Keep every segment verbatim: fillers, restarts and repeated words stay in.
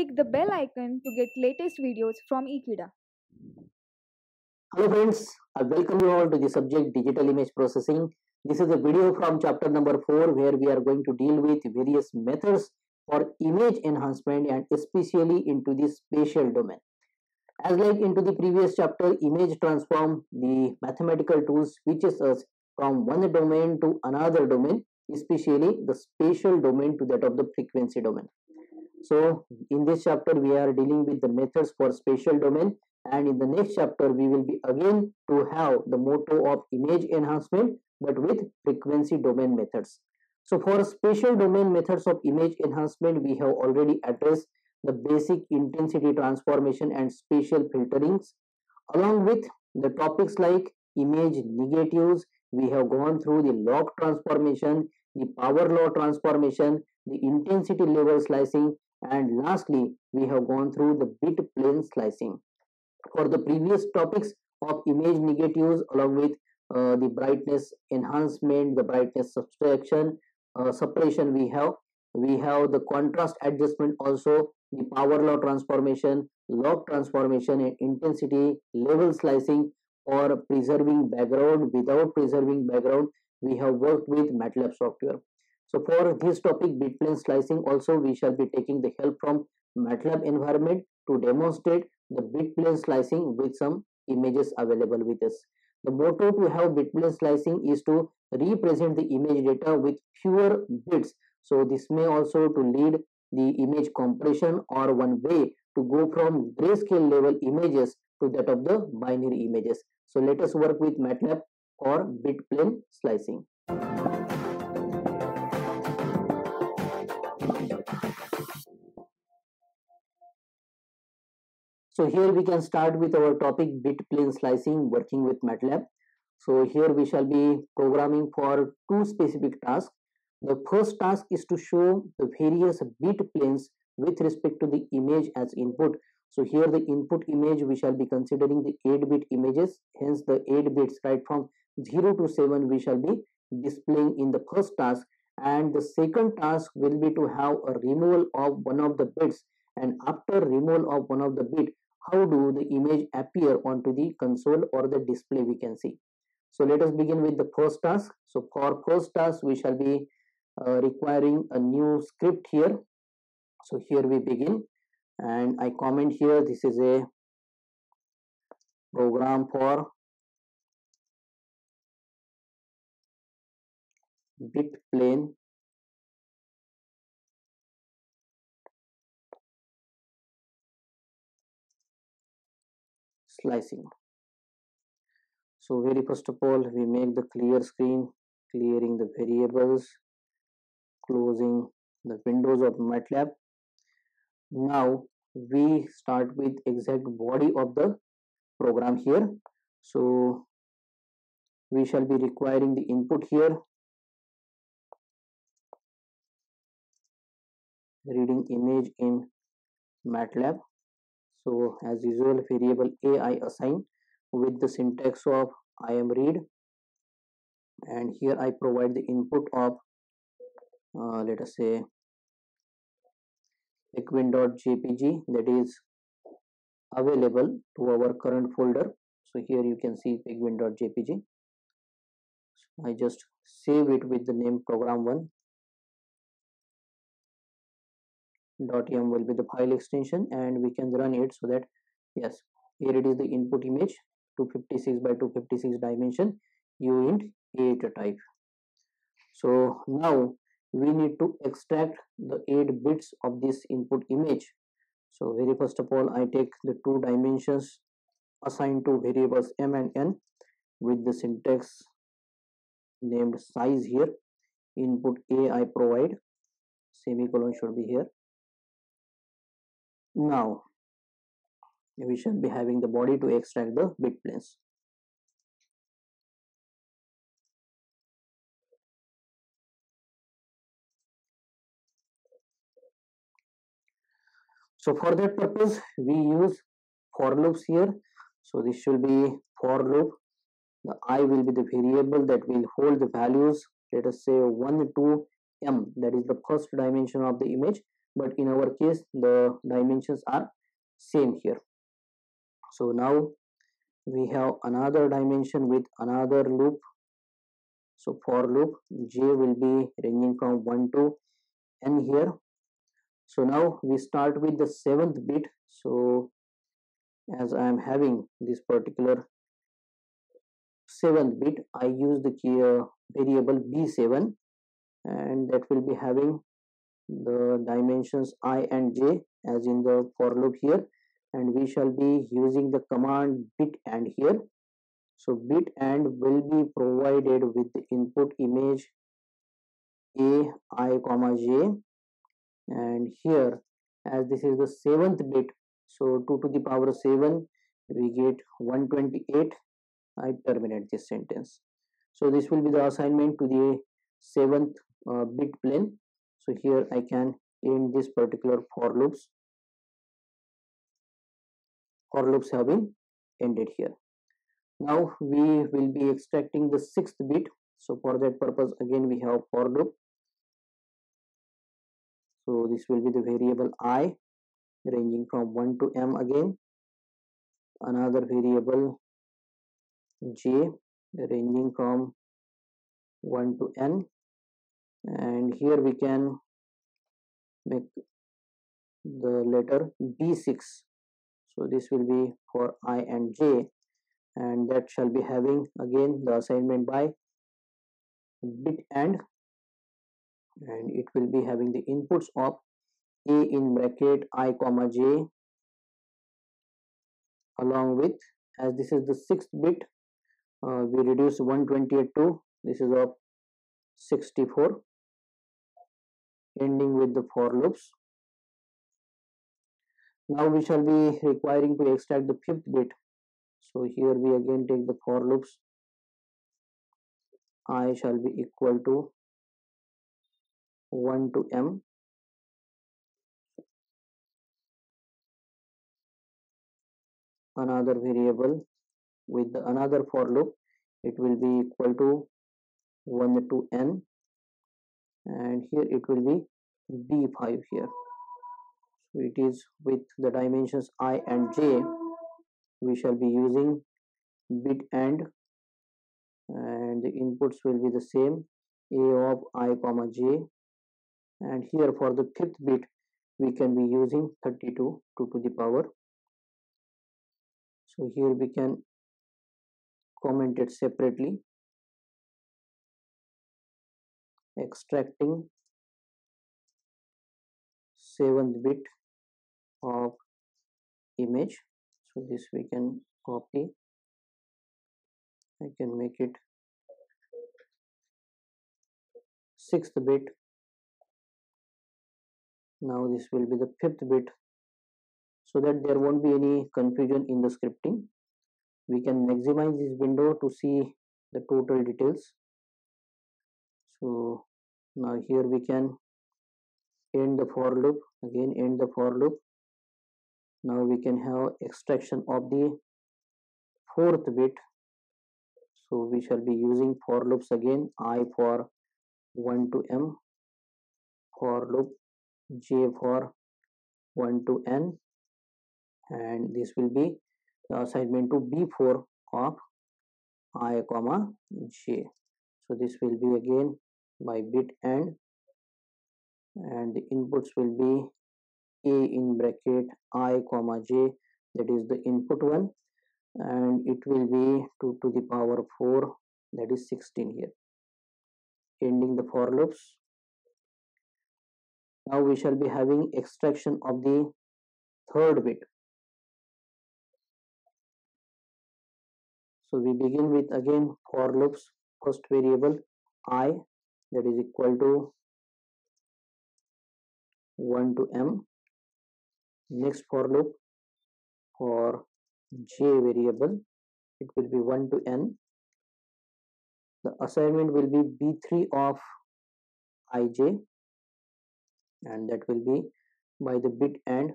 click the bell icon to get latest videos from Equida. Hello friends, I welcome you all to the subject digital image processing. This is a video from chapter number four where we are going to deal with various methods for image enhancement and especially into the spatial domain. As like into the previous chapter, image transform, the mathematical tool switches us from one domain to another domain, especially the spatial domain to that of the frequency domain. So in this chapter we are dealing with the methods for spatial domain, and in the next chapter we will be again to have the motto of image enhancement but with frequency domain methods. So for spatial domain methods of image enhancement, we have already addressed the basic intensity transformation and spatial filterings. Along with the topics like image negatives, we have gone through the log transformation, the power law transformation, the intensity level slicing, and lastly we have gone through the bit plane slicing. For the previous topics of image negatives, along with uh, the brightness enhancement, the brightness subtraction, uh, suppression, we have we have the contrast adjustment, also the power law transformation, log transformation, and intensity level slicing. For preserving background without preserving background, we have worked with MATLAB software. So for this topic, bit plane slicing, also we shall be taking the help from MATLAB environment to demonstrate the bit plane slicing with some images available with us. The motto to have bit plane slicing is to represent the image data with fewer bits. So this may also to lead the image compression, or one way to go from grayscale level images to that of the binary images. So let us work with MATLAB for bit plane slicing. So here we can start with our topic bit plane slicing working with MATLAB. So here we shall be programming for two specific tasks. The first task is to show the various bit planes with respect to the image as input. So here the input image we shall be considering the eight bit images, hence the eight bits right from zero to seven we shall be displaying in the first task, and the second task will be to have a removal of one of the bits, and after removal of one of the bit, how do the image appear onto the console or the display we can see. So let us begin with the first task. So for first task we shall be uh, requiring a new script here. So here we begin, and I comment here this is a program for bit plane slicing. So very first of all we make the clear screen, clearing the variables, closing the windows of MATLAB. Now we start with exact body of the program here. So we shall be requiring the input here, reading image in MATLAB. So as usual variable a I assign with the syntax of I am read, and here I provide the input of uh, let us say pigwin.jpg, that is available to our current folder. So here you can see pigwin.jpg. So I just save it with the name program one. .yam will be the file extension, and we can run it. So that yes, here it is the input image, two fifty-six by two fifty-six dimension, uint eight type. So now we need to extract the eight bits of this input image. So very first of all I take the two dimensions assigned to variables m and n with the syntax named size here. Input a I provide, semicolon should be here. Now we shall be having the body to extract the bit planes. So for that purpose we use for loops here. So this should be for loop. The I will be the variable that will hold the values, let us say one to m, that is the first dimension of the image, but in our case the dimensions are same here. So now we have another dimension with another loop. So for loop j will be ranging from one to n here. So now we start with the seventh bit. So as I am having this particular seventh bit, I use the key uh, variable b seven, and that will be having the dimensions I and j as in the for loop here, and we shall be using the command bit and here. So bit and will be provided with the input image a I comma j, and here as this is the seventh bit, so two to the power seven we get one twenty-eight. I terminate this sentence. So this will be the assignment to the seventh uh, bit plane. So here I can end this particular for loops. For loops have been ended here. Now we will be extracting the sixth bit. So for that purpose again we have for loop. So this will be the variable I ranging from one to m again. Another variable j ranging from one to n, and here we can make the letter b six. So this will be for I and j, and that shall be having again the assignment by bit and and it will be having the inputs of a in bracket I comma j, along with, as this is the sixth bit, uh, we reduce one twenty-eight to this is of sixty-four, ending with the for loops. Now we shall be requiring to extract the fifth bit. So here we again take the for loops. I shall be equal to one to m. Another variable with the another for loop, it will be equal to one to n, and here it will be b five here. So it is with the dimensions I and j. We shall be using bit and and the inputs will be the same, a of I comma j, and here for the fifth bit we can be using thirty-two two to the power. So here we can comment it separately, extracting seventh bit of image. So this we can copy. I can make it sixth bit. Now this will be the fifth bit, so that there won't be any confusion in the scripting. We can maximize this window to see the total details. So now here we can end the for loop, again end the for loop. Now we can have extraction of the fourth bit. So we shall be using for loops again, I for one to m, for loop j for one to n, and this will be the assignment to b four of I comma j. So this will be again by bit and and the inputs will be a in bracket I comma j, that is the input one, and it will be two to the power four, that is sixteen here, ending the for loops. Now we shall be having extraction of the third bit. So we begin with again for loops, first variable I, that is equal to one to m. Next for loop for j variable, it will be one to n. The assignment will be b three of ij, and that will be by the bit and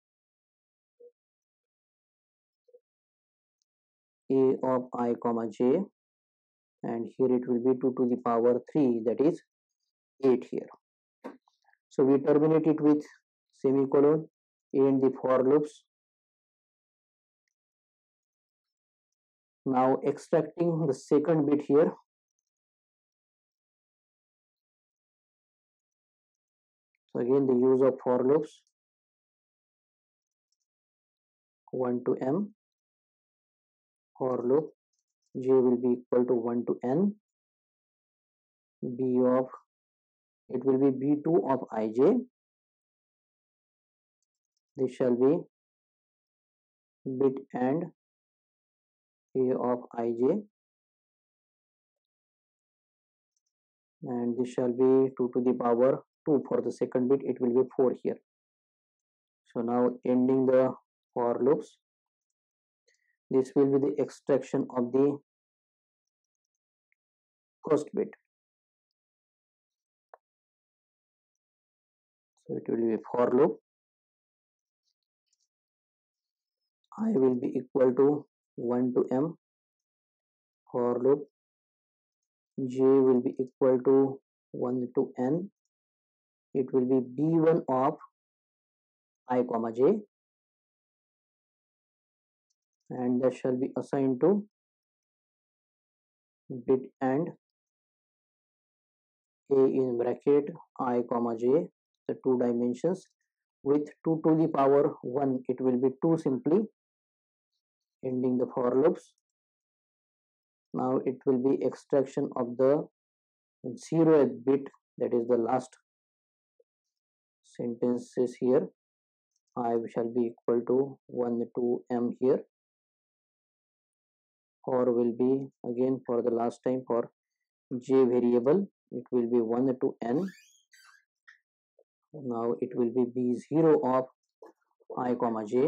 a of I comma j, and here it will be two to the power three, that is eight here. So we terminate it with semicolon, end the for loops. Now extracting the second bit here. So again the use of for loops, one to m, for loop j will be equal to one to n, b of, it will be b two of ij, this shall be bit and a of ij, and this shall be two to the power two for the second bit, it will be four here. So now ending the for loops, this will be the extraction of the first bit. So it will be a for loop, I will be equal to one to m, for loop j will be equal to one to n, it will be b one of I comma j, and that shall be assigned to bit and a in bracket I comma j, the two dimensions, with two to the power one, it will be two simply, ending the for loops. Now it will be extraction of the zeroth bit, that is the last sentences here. I shall be equal to one to m here, or will be again for the last time for j variable, it will be one to n. Now it will be b zero of I comma j,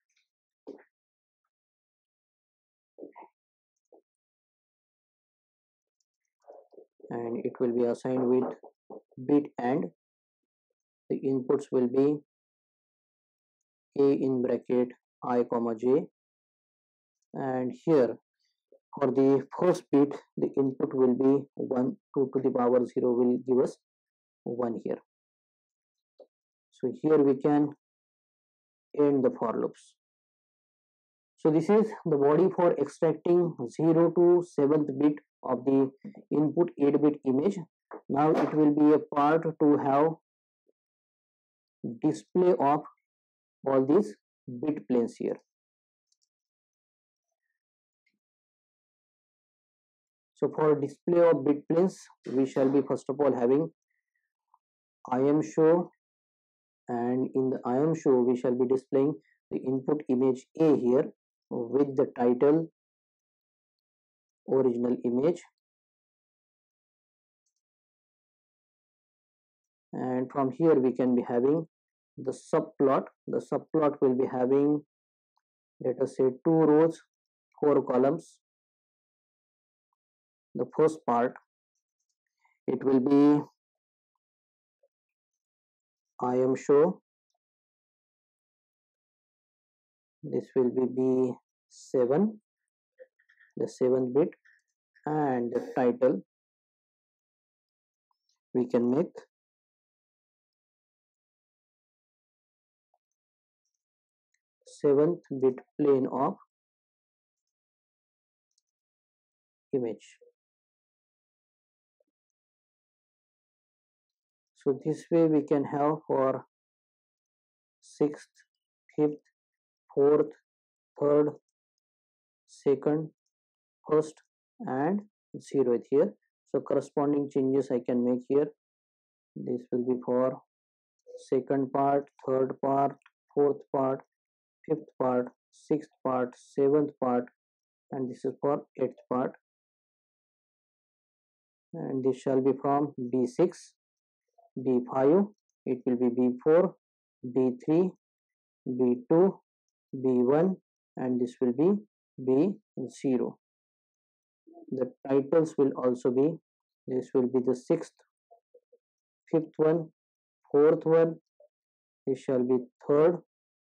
and it will be assigned with bit and the inputs will be a in bracket I comma j, and here for the first bit the input will be one, two to the power zero will give us one here. So here we can end the for loops. So this is the body for extracting zero to seventh bit of the input eight bit image. Now it will be a part to have display of all these bit planes here. So for display of bit planes, we shall be first of all having I M show, and in the I M show we shall be displaying the input image A here with the title original image, and from here we can be having the subplot. The subplot will be having, let us say, two rows, four columns. The first part, it will be I M show, this will be B seven, the seventh bit, and the title we can make seventh bit plane of image. So this way we can have for sixth, fifth, fourth, third, second, first, and zeroth here. So corresponding changes I can make here. This will be for second part, third part, fourth part, fifth part, sixth part, seventh part, and this is for eighth part. And this shall be from B six, B five, it will be B four, B three, B two, B one, and this will be B zero. The titles will also be, this will be the sixth, fifth one, fourth one, this shall be third,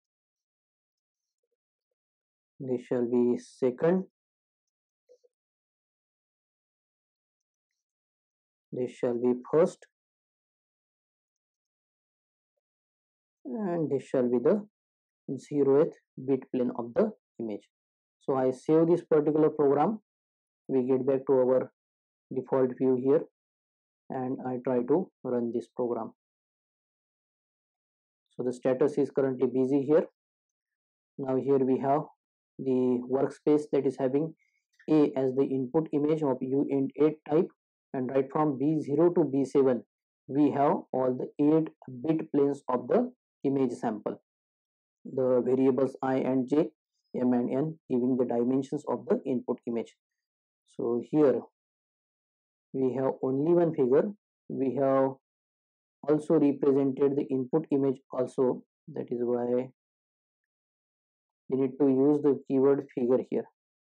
this shall be second, this shall be first, and this shall be the zeroth bit plane of the image. So I save this particular program. We get back to our default view here, and I try to run this program. So the status is currently busy here. Now here we have the workspace that is having A as the input image of U N I T type, and right from B zero to B seven we have all the eight bit planes of the image sample. The variables I and J, M and N giving the dimensions of the input image. So here we have only one figure. We have also represented the input image also. That is why we need to use the keyword figure here.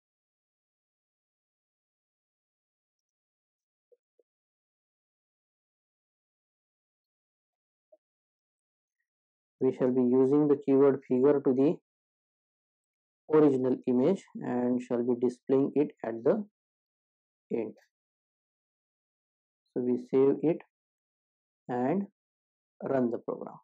We shall be using the keyword figure to the original image and shall be displaying it at the end. So we save it and run the program.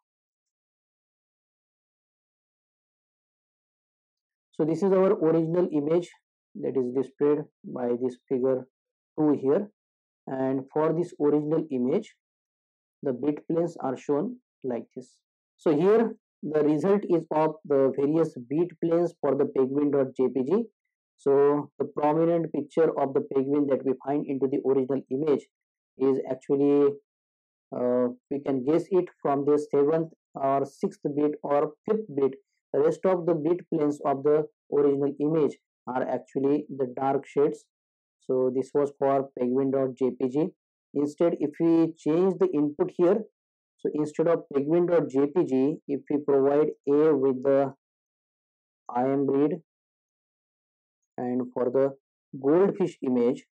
So this is our original image that is displayed by this figure two here, and for this original image the bit planes are shown like this. So here the result is of the various bit planes for the penguin.jpg. So the prominent picture of the penguin that we find into the original image is actually uh, we can guess it from the seventh or sixth bit or fifth bit. The rest of the bit planes of the original image are actually the dark shades. So this was for penguin.jpg. Instead, if we change the input here, so instead of penguin.jpg, if we provide A with the imread, and for the goldfish image,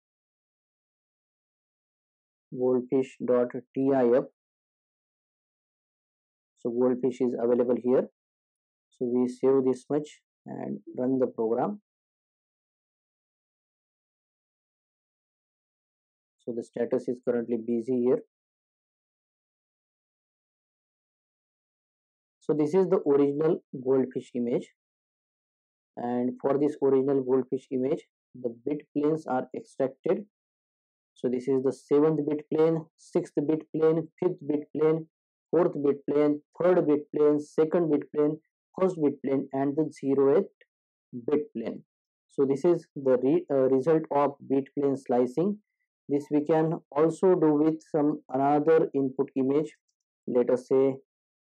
goldfish.tif, so goldfish is available here. So we save this much and run the program. So the status is currently busy here. So this is the original goldfish image, and for this original goldfish image the bit planes are extracted. So this is the seventh bit plane, sixth bit plane, fifth bit plane, fourth bit plane, third bit plane, second bit plane, first bit plane, and the zeroth bit plane. So this is the re, uh, result of bit plane slicing. This we can also do with some another input image. Let us say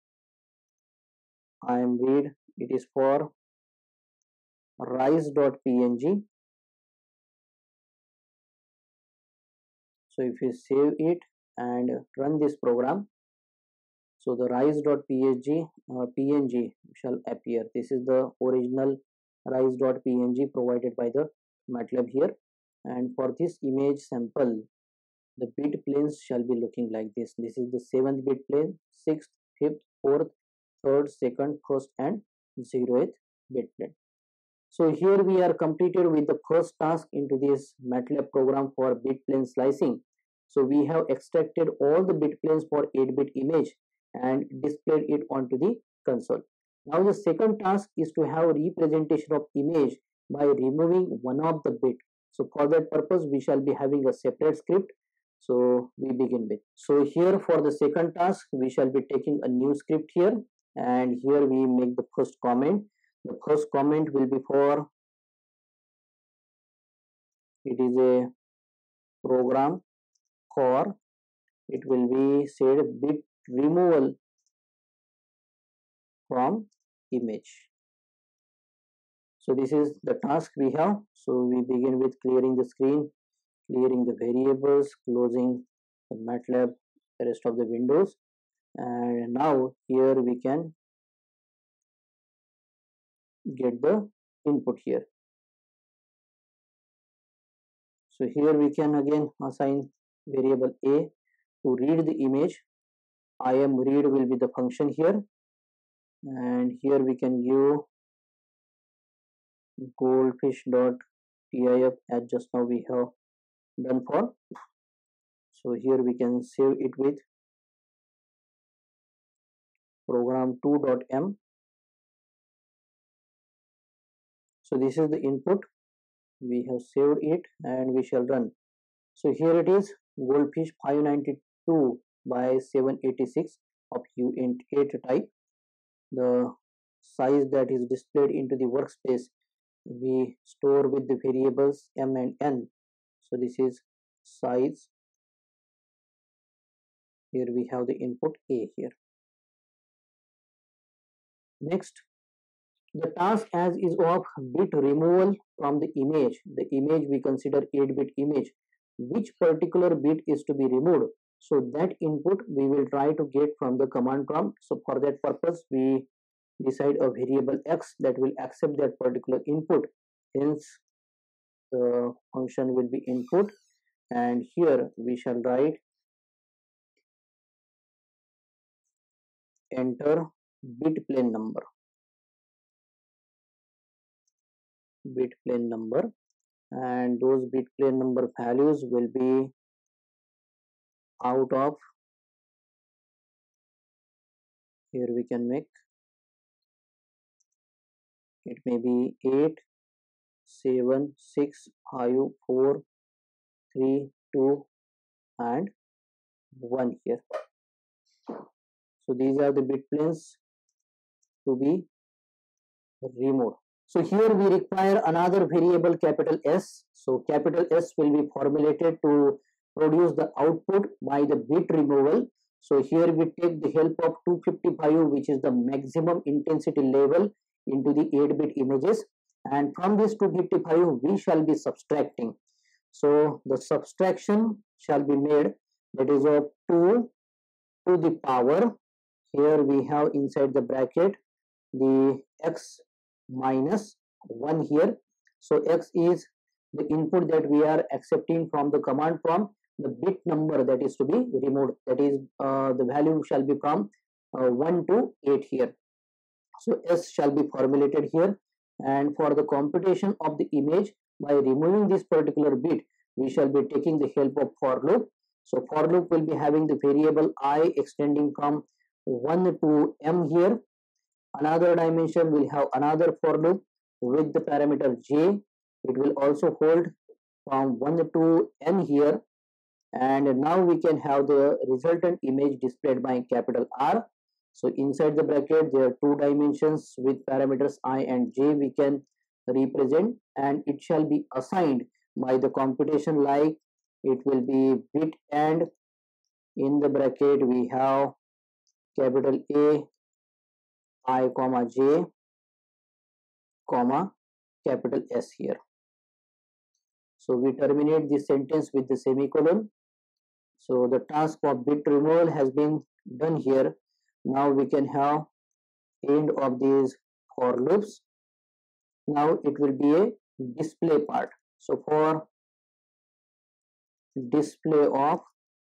imread, it is for rice.png. So if you save it and run this program, so the rice.png uh, png shall appear. This is the original rice.png provided by the MATLAB here, and for this image sample the bit planes shall be looking like this. This is the seventh bit plane, sixth, fifth, fourth, third, second, first, and zeroth bit plane. So here we are completed with the first task into this MATLAB program for bit plane slicing. So we have extracted all the bit planes for eight bit image and displayed it onto the console. Now the second task is to have representation of image by removing one of the bit. So for that purpose we shall be having a separate script. So we begin with. So here for the second task we shall be taking a new script here, and here we make the first comment. The first comment will be for, it is a program for, it will be said bit removal from image. So this is the task we have. So we begin with clearing the screen, clearing the variables, closing the MATLAB, the rest of the windows, and now here we can get the input here. So here we can again assign variable A to read the image. imread will be the function here, and here we can give goldfish.tif as just now we have done for. So here we can save it with program two.m. So this is the input. We have saved it and we shall run. So here it is, Goldfish five ninety-two by seven eighty-six of uint eight type. The size that is displayed into the workspace we store with the variables m and n. So this is size. Here we have the input A here. Next, the task as is of bit removal from the image. The image we consider eight bit image. Which particular bit is to be removed? So that input we will try to get from the command prompt. So for that purpose we decide a variable x that will accept that particular input. Hence the function will be input, and here we shall write enter bit plane number. Bit plane number, and those bit plane number values will be out of, here we can make it may be eight, seven, six, five, four, three, two and one here. So these are the bit planes to be removed. So here we require another variable capital S. So capital S will be formulated to produce the output by the bit removal. So here we take the help of two fifty-five, which is the maximum intensity level, into the eight bit images, and from this two fifty-five we shall be subtracting. So the subtraction shall be made, that is of two to the power, here we have inside the bracket the x minus one here. So x is the input that we are accepting from the command prompt, the bit number that is to be removed, that is uh, the value shall be from uh, one to eight here. So s shall be formulated here, and for the computation of the image by removing this particular bit we shall be taking the help of for loop. So for loop will be having the variable I extending from one to m here. Another dimension will have another for loop with the parameter j. It will also hold from one to n here, and now we can have the resultant image displayed by capital R. So inside the bracket there are two dimensions with parameters I and j we can represent, and it shall be assigned by the computation, like it will be bit and in the bracket we have capital A I comma j comma capital S here. So we terminate this sentence with the semicolon. So the task of bit removal has been done here. Now we can have end of these for loops. Now it will be a display part. So for display of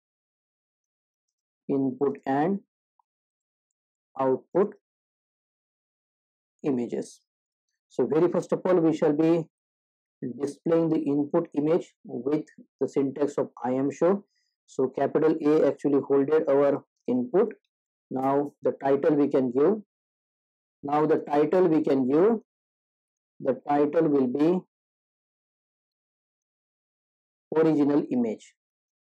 input and output images. So very first of all we shall be displaying the input image with the syntax of I am show. So capital A actually holded our input. Now the title we can give. Now the title we can give. The title will be original image.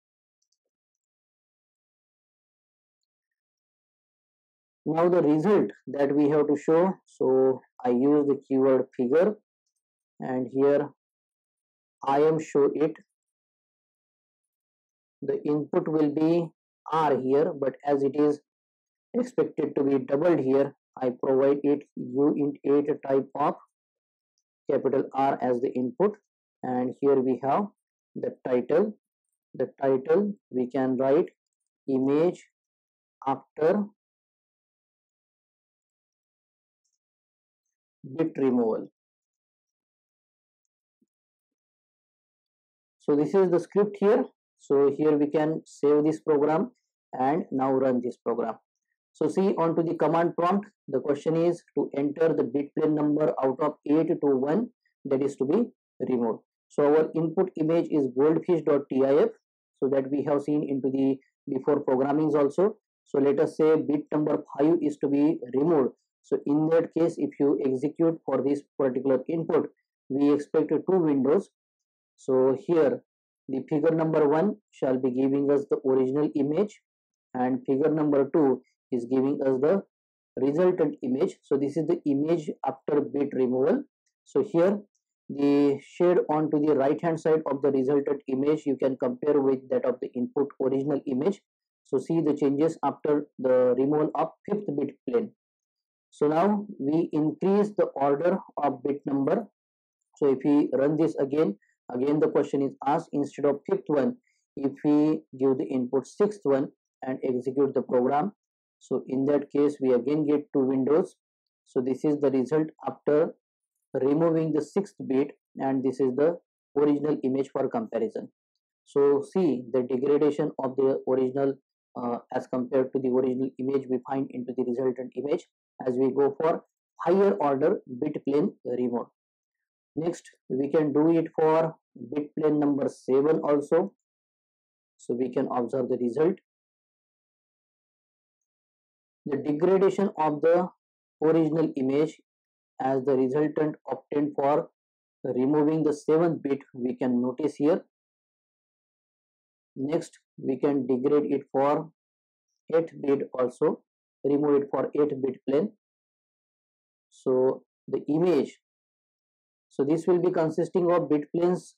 Now the result that we have to show. So I use the keyword figure, and here I am show it. The input will be R here, but as it is expected to be doubled here, I provide it uint eight type of capital R as the input, and here we have the title. The title we can write image after bit removal. So this is the script here. So here we can save this program and now run this program. So see, onto the command prompt, the question is to enter the bit plane number out of eight to one that is to be removed. So our input image is goldfish.tif, so that we have seen into the before programmings also. So let us say bit number five is to be removed. So in that case, if you execute for this particular input, we expect two windows. So here the figure number one shall be giving us the original image, and figure number two is giving us the resultant image. So this is the image after bit removal. So here the shade onto the right hand side of the resultant image you can compare with that of the input original image. So see the changes after the removal of fifth bit plane. So now we increase the order of bit number. So if we run this again, again the question is asked, instead of fifth one, if we give the input sixth one and execute the program. So in that case we again get two windows. So this is the result after removing the sixth bit, and this is the original image for comparison. So see the degradation of the original uh, as compared to the original image we find into the resultant image as we go for higher order bit plane remote. Next we can do it for bit plane number seven also. So we can observe the result. The degradation of the original image as the resultant obtained for removing the seventh bit we can notice here. Next we can degrade it for eighth bit also, remove it for eighth bit plane. So the image, so this will be consisting of bit planes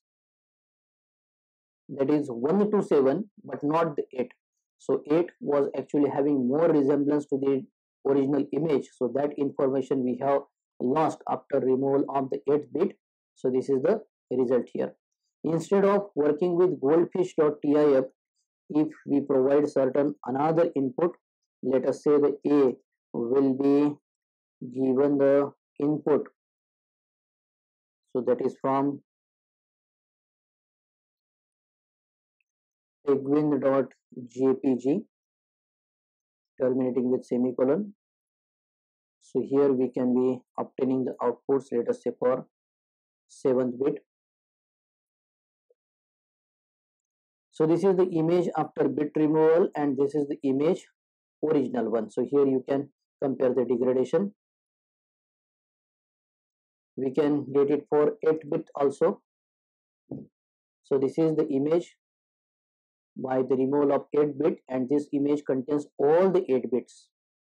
that is one to seven but not the eight. So eight was actually having more resemblance to the original image, so that information we have lost after removal of the eighth bit. So this is the result here. Instead of working with goldfish.tif, if we provide certain another input, let us say the A will be given the input, so that is from penguin.jpg terminating with semicolon. So here we can be obtaining the outputs, let us say for seventh bit. So this is the image after bit removal and this is the image original one. So here you can compare the degradation. We can get it for eight bit also. So this is the image by the removal of eight bit, and this image contains all the eight bits.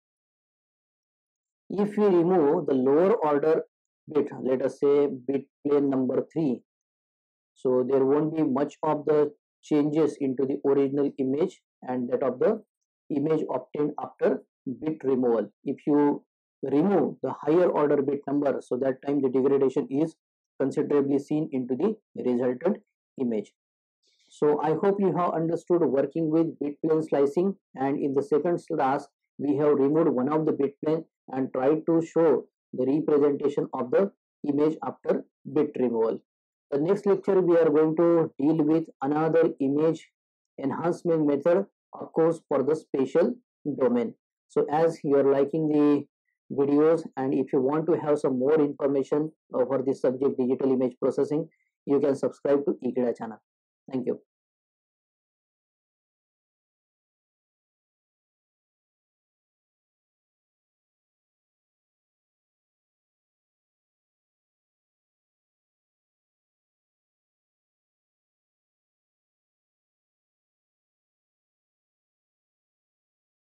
If we remove the lower order bit, let us say bit plane number three, so there won't be much of the changes into the original image and that of the image obtained after bit removal. If you remove the higher order bit number, so that time the degradation is considerably seen into the resultant image. So I hope you have understood working with bit plane slicing, and in the second class we have removed one of the bit plane and tried to show the representation of the image after bit removal. The next lecture we are going to deal with another image enhancement method, of course for the spatial domain. So as you are liking the videos and if you want to have some more information over this subject digital image processing, you can subscribe to Ekeeda channel. Thank you.